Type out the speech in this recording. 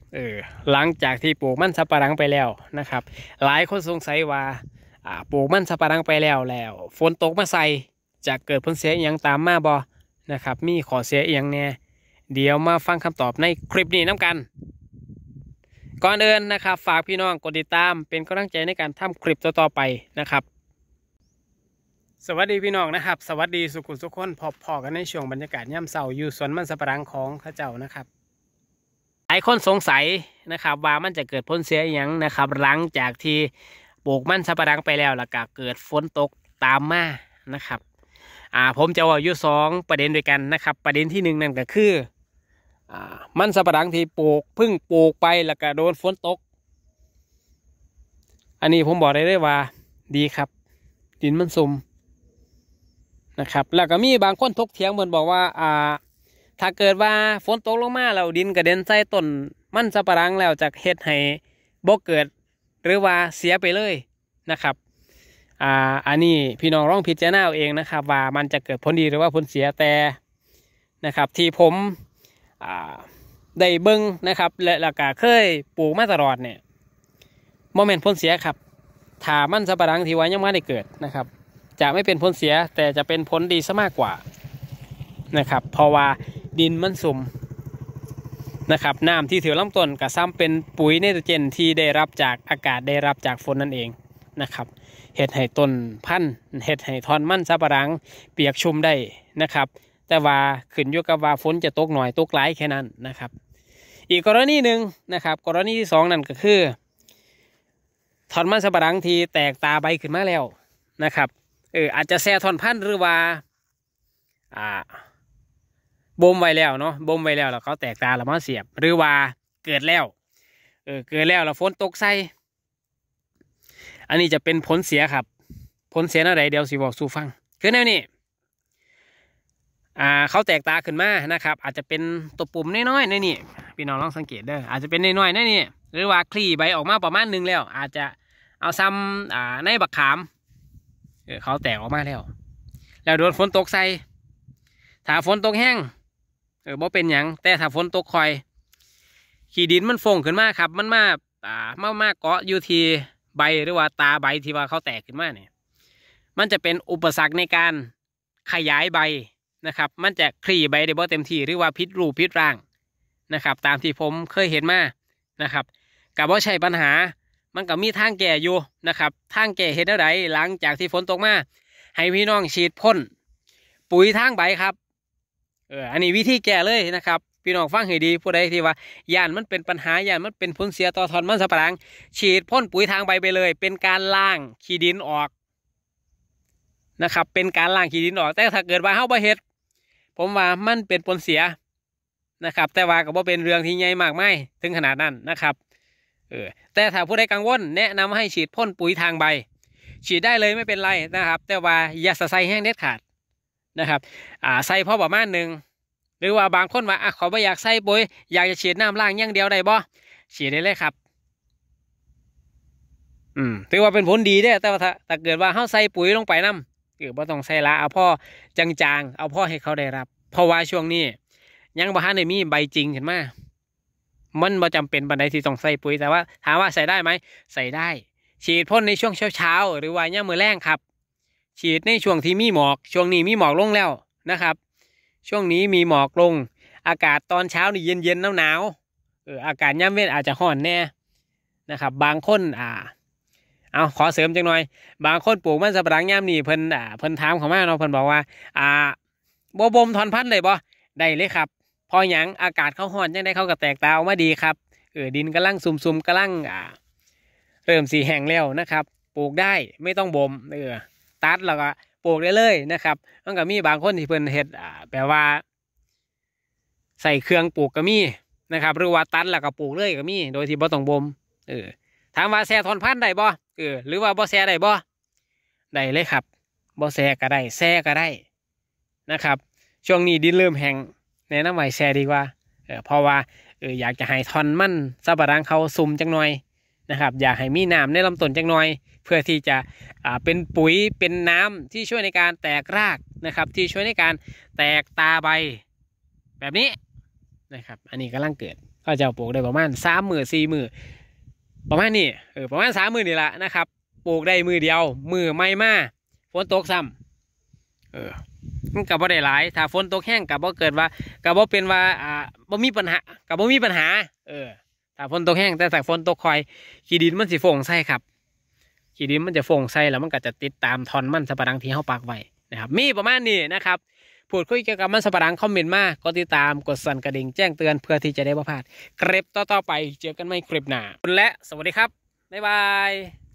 หลังจากที่ปลูกมันสับปะหลังไปแล้วนะครับหลายคนสงสัยว่าปลูกมันสับปะหลังไปแล้วฝนตกมาใส่จะเกิดผลเสียอหย่างตามมาบ่นะครับมีข้อเสียอหย่างแน่เดี๋ยวมาฟังคำตอบในคลิปนี้น้ำกันก่อนอื่นนะครับฝากพี่น้องกดติดตามเป็นกำลังใจในการทำคลิปต่อๆไปนะครับสวัสดีพี่น้องนะครับสวัสดีสุขุมสุขคนพอกันในช่วงบรรยากาศย่ำเสาอยู่สวนมันสับปะหลังของข้าเจ้านะครับหลายคนสงสัยนะครับว่ามันจะเกิดผลเสียอย่างนะครับหลังจากที่ปลูกมันสับปะหลังไปแล้วก็เกิดฝนตกตามมานะครับผมจะว่าอยู่2ประเด็นด้วยกันนะครับประเด็นที่1นั่นก็คือมันสับปะหลังที่เพิ่งปลูกไปแล้วก็โดนฝนตกอันนี้ผมบอกได้เลยว่าดีครับดินมันซุ่มนะครับแล้วก็มีบางคนทกเถียงเหมือนบอกว่าถ้าเกิดว่าฝนตกลงมาแล้วดินกระเด็นใส่ต้นมันสับปะหลังแล้วจะเฮ็ดให้บ่เกิดหรือว่าเสียไปเลยนะครับอันนี้พี่น้องลองพิจารณาเอาเองนะครับว่ามันจะเกิดผลดีหรือว่าผลเสียแต่นะครับที่ผมได้เบิ่งนะครับและก็เคยปลูกมาตลอดเนี่ยโมเมนต์ผลเสียครับถ้ามันสับปะหลังที่ว่ายังไม่ได้เกิดนะครับจะไม่เป็นผลเสียแต่จะเป็นผลดีซะมากกว่านะครับเพราะว่าดินมันสุ่มนะครับน้ำที่ถือลำต้นก็ซ้ำเป็นปุ๋ยไนโตรเจนที่ได้รับจากอากาศได้รับจากฝนนั่นเองนะครับเฮ็ดให้ต้นพันธุ์เฮ็ดให้ทอนมันสับปะหลังเปียกชุ่มได้นะครับแต่ว่าขึ้นอยู่กับว่าฝนจะตกหน่อยตกหลายแค่นั้นนะครับอีกกรณีหนึ่งนะครับกรณีที่2นั่นก็คือทอนมันสับปะหลังที่แตกตาใบขึ้นมาแล้วนะครับอาจจะแซ่ทอนพันธุ์หรือว่าบ่มไว้แล้วเนาะบ่มไว้แล้วเขาแตกตาแล้วมาเสียบหรือว่าเกิดแล้วแล้วฝนตกใส่อันนี้จะเป็นผลเสียครับผลเสียอะไรเดี๋ยวสิบอกสู่ฟังคือแนวนี้เขาแตกตาขึ้นมานะครับอาจจะเป็นตัวปุ่มน้อยๆนี่พี่น้องลองสังเกตเด้ออาจจะเป็นน้อยๆนี่หรือว่าคลี่ใบออกมาประมาณนึงแล้วอาจจะเอาซ้ำในบักขามเขาแตกออกมาแล้วโดนฝนตกใส่ถ้าฝนตกแห้งบ่เป็นหยังแต่ถ้าฝนตกคอยขี้ดินมันฟงขึ้นมาครับมันมาเกาะอยู่ที่ใบหรือว่าตาใบที่ว่าเขาแตกขึ้นมาเนี่ยมันจะเป็นอุปสรรคในการขยายใบนะครับมันจะคลี่ใบได้บ่เต็มที่หรือว่าพิษรูปพิษร่างนะครับตามที่ผมเคยเห็นมานะครับกับว่าใช่ปัญหามันก็มีทางแก้อยู่นะครับทางแก้เห็นได้ไรหลังจากที่ฝนตกมาให้พี่น้องฉีดพ่นปุ๋ยทางใบครับอันนี้วิธีแก้เลยนะครับพี่น้องฟังให้ดีผู้ใดที่ว่าย่านมันเป็นปัญหาย่านมันเป็นผลเสียต่อทอนมันสับปะหลังฉีดพ่นปุ๋ยทางใบไปเลยเป็นการล้างขี้ดินออกนะครับเป็นการล้างขี้ดินออกแต่ถ้าเกิดว่าเฮาบ่เฮ็ดผมว่ามันเป็นผลเสียนะครับแต่ว่าก็บ่เป็นเรื่องที่ใหญ่มากมายถึงขนาดนั้นนะครับแต่ถ้าผู้ใดกังวลแนะนำให้ฉีดพ่นปุ๋ยทางใบฉีดได้เลยไม่เป็นไรนะครับแต่ว่าอย่าใส่แห้งเด็ดขาดนะครับใส่พอประมาณนึงหรือว่าบางคนว่าขอไม่อยากใส่ปุ๋ยอยากจะฉีดน้ำล้างอย่างเดียวได้บ่ฉีดได้เลยครับถือว่าเป็นผลดีได้แต่ว่าถ้าเกิดว่าเขาใส่ปุ๋ยลงไปน้ำบ่ต้องใส่ละเอาพ่อจางๆเอาพ่อให้เขาได้รับเพราะว่าช่วงนี้ยังบ่ทันได้มีใบจริงเห็นไหมมันบ่จำเป็นบันไดที่ต้องใส่ปุ๋ยแต่ว่าถามว่าใส่ได้ไหมใส่ได้ฉีดพ่นในช่วงเช้าหรือว่าย่ามมื้อแลงครับฉีดในช่วงที่มีหมอกช่วงนี้มีหมอกลงแล้วนะครับช่วงนี้มีหมอกลงอากาศตอนเช้านี่เย็นหนาวอากาศย่ำเว้นอาจจะร้อนแน่นะครับบางคนเอาขอเสริมจังหน่อยบางคนปลูกมันสับปะหลังย่ำนี่เพิ่นถามเขามาเนาะเพิ่นบอกว่าบ่มถอนพันธุ์ได้บ่ได้เลยครับพอหยังอากาศเขาร้อนจังได้เขาก็แตกตาออกมาดีครับดินกำลังซุ่มๆกำลังเริ่มสีแห้งแล้วนะครับปลูกได้ไม่ต้องบ่มตัดแล้วก็ปลูกได้เลยนะครับมันก็มีบางคนที่เพิ่นเฮ็ดแปลว่าใส่เครื่องปลูกก็มีนะครับหรือว่าตัดแล้วก็ปลูกเลยก็มีโดยที่บ่ต้องบ่มถามว่าแซ่ทอนพันธุ์ได้บ่หรือว่าบ่แซ่ได้บ่ได้เลยครับบ่แซ่ก็ได้แซ่ก็ได้นะครับช่วงนี้ดินเริ่มแห้งแนะนำไว้แซ่ดีกว่าเพราะว่าอยากจะให้ทอนมันสับปะหลังเขาซุ่มจังหน่อยนะครับอยากให้มีน้ำในลำต้นจังหน่อยเพื่อที่จะเป็นปุ๋ยเป็นน้ำที่ช่วยในการแตกรากนะครับที่ช่วยในการแตกตาใบแบบนี้นะครับอันนี้กำลังเกิดก็จะปลูกได้ประมาณ3 มื้อ4 มื้อประมาณนี้ประมาณ3 มื้อนี่แหละนะครับปลูกได้มือเดียวมือไม่มาฝนตกซ้ำมันกับบ่ได้หลายถ้าฝนตกแห้งกับบ่เกิดว่ากับบ่เป็นว่าบ่มีปัญหากับบ่มีปัญหาถ้าฝนตกแห้งแต่ถ้าฝนตกคอยขี้ดินมันสิฟงใส่ครับขี้ดินมันจะฟงใส่แล้วมันก็จะติดตามท่อนมันสับปะรังที่เขาปักไว้นะครับมีประมาณนี้นะครับพูดคุยเกี่ยวกับมันสับปะรังคอมเมนต์มากดติดตามกดสั่นกระดิ่งแจ้งเตือนเพื่อที่จะได้ไม่พลาดคลิปต่อๆไปเจอกันใหม่คลิปหน้าและสวัสดีครับบ๊ายบาย